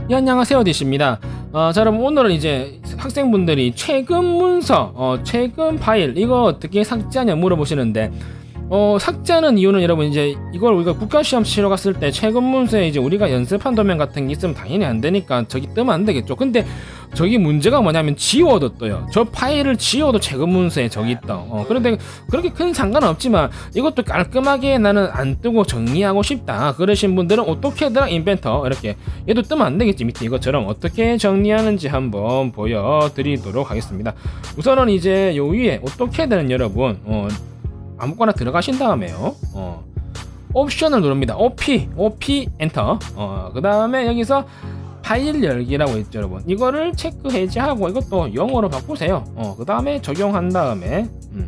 예, 안녕하세요, 디씨입니다. 자, 여러분, 오늘은 이제 학생분들이 최근 문서, 최근 파일, 이거 어떻게 삭제하냐 물어보시는데, 삭제하는 이유는 여러분, 이제 이걸 우리가 국가시험 치러 갔을 때 최근 문서에 이제 우리가 연습한 도면 같은 게 있으면 당연히 안 되니까 저기 뜨면 안 되겠죠. 근데 저기 문제가 뭐냐면 지워도 떠요. 저 파일을 지워도 최근 문서에 저기 있다. 그런데 그렇게 큰 상관은 없지만 이것도 깔끔하게 나는 안 뜨고 정리하고 싶다 그러신 분들은 오토캐드랑 인벤터 이렇게 얘도 뜨면 안 되겠지. 밑에 이것처럼 어떻게 정리하는지 한번 보여드리도록 하겠습니다. 우선은 이제 요 위에 오토캐드는 여러분 아무거나 들어가신 다음에요. 옵션을 누릅니다. OP 엔터. 그 다음에 여기서 파일 열기라고 있죠, 여러분. 이거를 체크 해제하고 이것도 0으로 바꾸세요. 그 다음에 적용한 다음에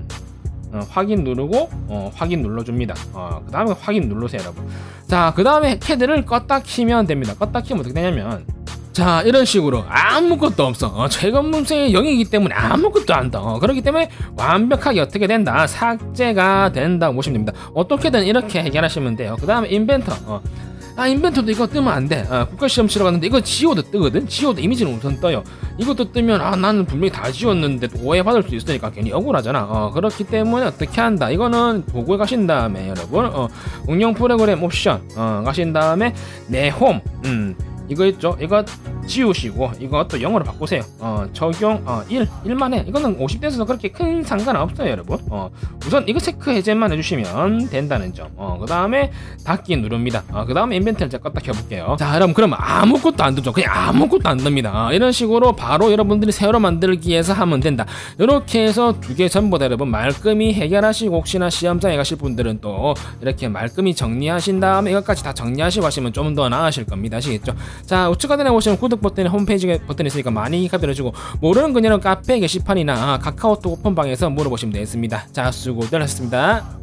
확인 누르고 확인 눌러줍니다. 그 다음에 확인 누르세요, 여러분. 자, 그 다음에 캐드를 껐다 키면 됩니다. 껐다 키면 어떻게 되냐면, 자, 이런 식으로 아무것도 없어. 최근 문서의 0이기 때문에 아무것도 안 떠. 그렇기 때문에 완벽하게 어떻게 된다? 삭제가 된다고 보시면 됩니다. 어떻게든 이렇게 해결하시면 돼요. 그 다음에 인벤터. 인벤터도 이거 뜨면 안 돼. 국가시험 치러 갔는데 이거 지워도 뜨거든? 지워도 이미지는 우선 떠요. 이것도 뜨면 나는 분명히 다 지웠는데 오해받을 수 있으니까 괜히 억울하잖아. 그렇기 때문에 어떻게 한다? 이거는 도구에 가신 다음에 여러분 응용 프로그램 옵션 가신 다음에 내 홈 이거 있죠? 이거 지우시고 이것도 0으로 바꾸세요. 적용 1만 해. 이거는 50대에서 그렇게 큰 상관은 없어요, 여러분. 우선 이거 체크 해제만 해주시면 된다는 점. 그 다음에 닫기 누릅니다. 그 다음에 인벤트를 제가 껐다 켜볼게요. 자, 여러분, 그러면 아무것도 안 뜨죠. 그냥 아무것도 안 뜹니다. 이런 식으로 바로 여러분들이 새로 만들기에서 하면 된다. 이렇게 해서 두 개 전부 다 여러분 말끔히 해결하시고, 혹시나 시험장에 가실 분들은 또 이렇게 말끔히 정리하신 다음에 이것까지 다 정리하시고 하시면 좀 더 나으실 겁니다. 아시겠죠? 자, 우측 하단에 보시면 구독 버튼에 홈페이지 버튼이 있으니까 많이 가벼워주고, 모르는 그녀는 카페 게시판이나 카카오톡 오픈방에서 물어보시면 되겠습니다. 자, 수고들 하셨습니다.